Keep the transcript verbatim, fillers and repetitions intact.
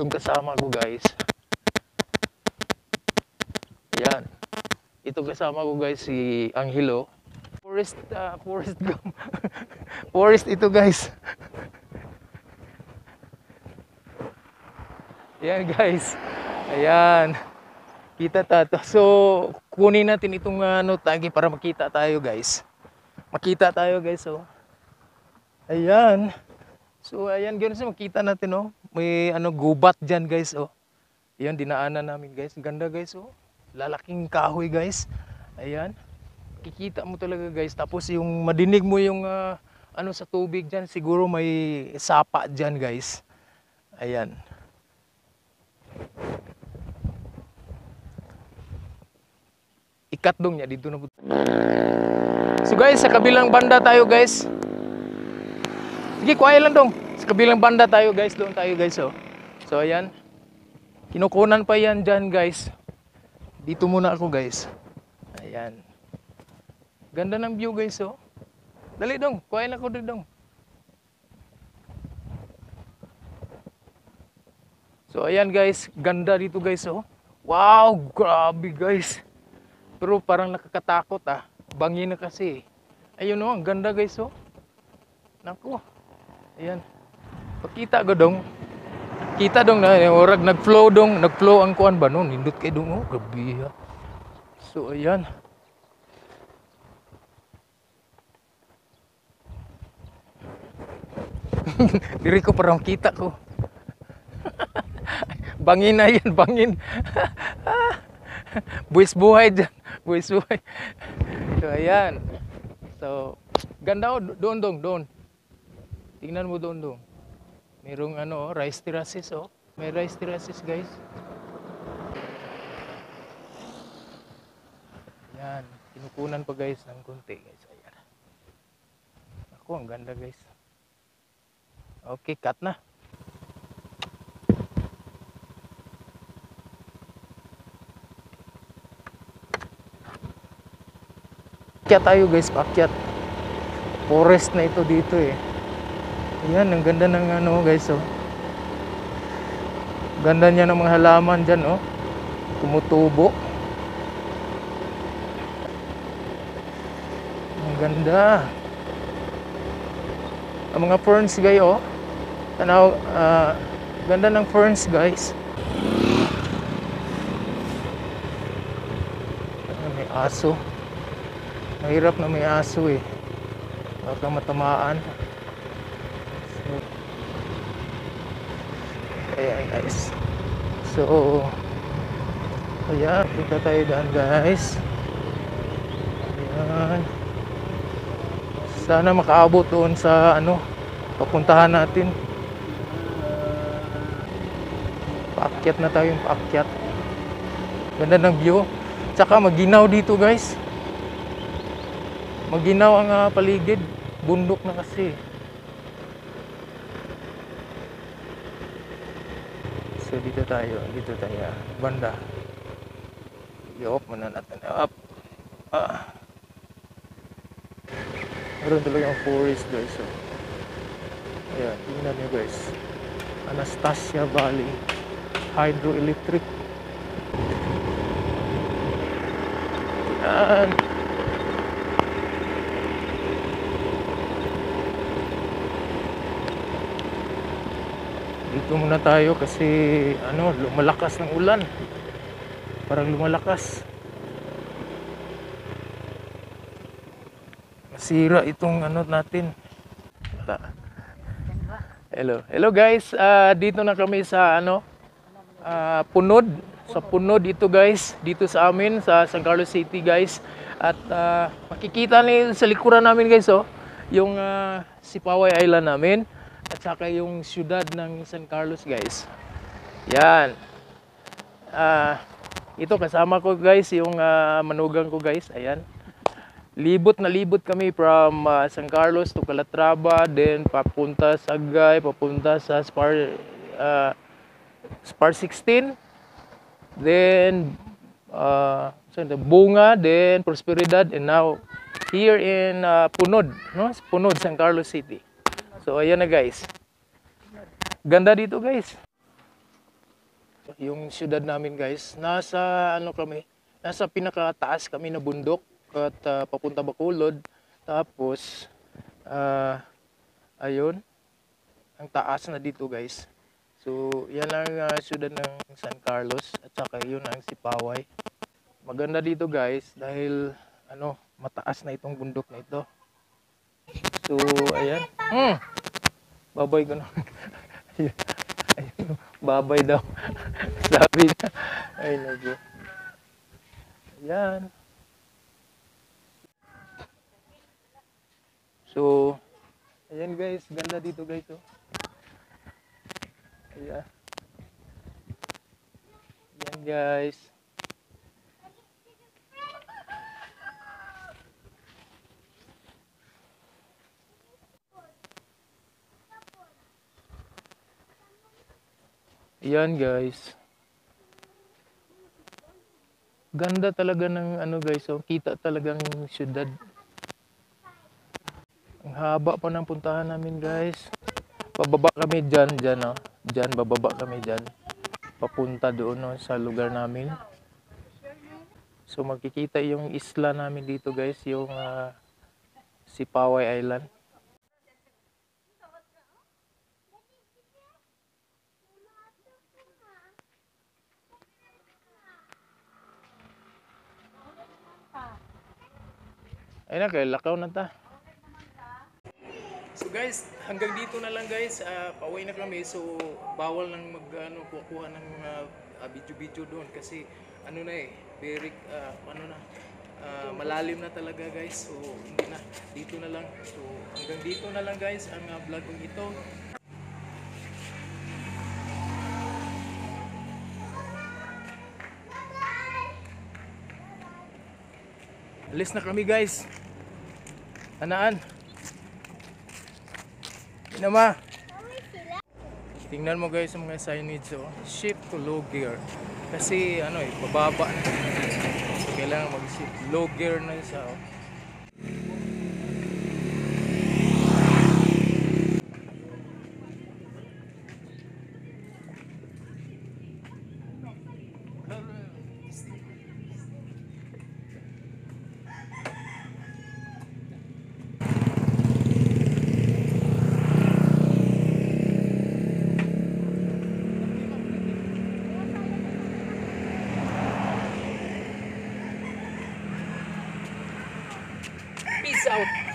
itong kasama ko guys. Yan. Ito kasama ko guys si Angelo. Forest, uh, forest gum. Forest ito guys. Yan guys. Ayan. Kita tato. So, kunin natin itong ano tagi para makita tayo guys. Makita tayo guys oh. Ayan. So, ayan guys, makita natin oh. May ano gubat diyan guys oh. Ayan dinaanan namin guys. Ganda guys oh. Lalaking kahoy guys. Ayan. Kikita mo talaga guys. Tapos yung madinig mo yung uh, ano sa tubig diyan, siguro may sapa diyan guys. Ayan. Ikat dong niya dito na po. So guys, sa kabilang banda tayo guys. Sige, kuhay lang dong. Sa kabilang banda tayo guys, doon tayo guys oh. So ayan. Kinukunan pa yan dyan guys. Dito muna ako guys. Ayan. Ganda ng view guys oh. Dali dong, kuhay lang ako dito dong. So ayan guys, ganda dito guys oh. Wow, grabe guys. Pero parang nakakatakot ah. Bangin na kasi. Ayun oh, ang ganda guys oh. Naku. Ayan. Pakita ko dong. Kita dong na orag nag-flow dong, nag-flow ang kuan ba no? Nindot kay dong oh, grabe ha. So ayan. Diri ko parang kita ko. Bangin na yan, bangin. Buwis buhay dyan. Buwis buhay. So, ayan. So, ganda o. Doon, doon, doon. Tingnan mo doon, doon. Mayroong ano, rice terraces o. May rice terraces, guys. Ayan. Kinukunan pa, guys, ng konti, guys. Ayan. Ako, ang ganda, guys. Okay, cut na. Paakyat tayo guys, paakyat. Forest na ito dito eh. Ayan, ang ganda ng ano guys oh. Ganda niya ng mga halaman dyan oh. Tumutubo. Ang ganda. Ang mga ferns guys oh. Tanaw, uh, ganda ng ferns guys. May aso. Mahirap na may aso eh. Baka matamaan. So, ayan guys. So, ayan. Punta tayo daan guys. Ayan. Sana makaabot doon sa ano, papuntahan natin. Paakyat na tayo yung paakyat. Ganda ng view. Tsaka maginaw dito guys. Maginaw ang uh, paligid. Bundok na kasi. So dito tayo. Dito tayo. Banda. I-off muna natin. Up. Ah. Meron talaga ang forest guys. So, ayan. Tingnan nyo guys. Anastasia Valley Hydroelectric. Ayan. Dito muna tayo kasi ano, lumalakas ng ulan. Parang lumalakas. Masira itong ano natin. Hello. Hello guys. Uh, dito na kami sa ano, uh, Punod. Sa Punod dito guys. Dito sa amin sa San Carlos City guys. At uh, makikita niyo sa likuran namin guys oh, yung uh, Sipaway Island namin. At saka yung siyudad ng San Carlos guys. Yan. Uh, ito kasama ko guys yung uh, manugang ko guys. Ayan. Libot na libot kami from uh, San Carlos to Calatrava. Then papunta sa Agay. Papunta sa Spar, uh, Spar sixteen. Then uh, Bunga. Then Prosperidad. And now here in uh, Punod. No? Punod, San Carlos City. So ayan na guys. Ganda dito guys. Yung siyudad namin guys, nasa ano kami, nasa pinakataas kami na bundok at ah, papunta Bacolod. Tapos ah, ayun, ang taas na dito guys. So yan ang ah, siyudad ng San Carlos at saka yun ang Sipaway. Maganda dito guys dahil ano, mataas na itong bundok na ito. So ayan. Hmm, babay ko na. Ayun, babay daw. Sabi niya. Ay, naku. Ayan. So, ayan guys. Ganda dito guys. Oh. Ayan. Ayan guys. Ayan guys. Ganda talaga ng ano guys. Oh. Kita talagang syudad. Ang haba pa ng puntahan namin guys. Pababa kami dyan, dyan oh. Dyan, bababa kami dyan. Papunta doon no, sa lugar namin. So makikita yung isla namin dito guys, yung uh, Sipaway Island. Ayun na, kaya lakaw na ta. So guys, hanggang dito na lang guys. Uh, pauwi na kami. So bawal nang mag ano, kukuha ng uh, video-video doon kasi ano na eh, very uh, ano na uh, malalim na talaga guys. So hindi na, dito na lang. So hanggang dito na lang guys ang uh, vlog kong ito. Alis na kami guys. Anaan? Inama. Tingnan mo guys ang mga signage oh. Shift to low gear. Kasi ano eh, bababa na. So kailangan mag-shift low gear na siya oh. Peace out.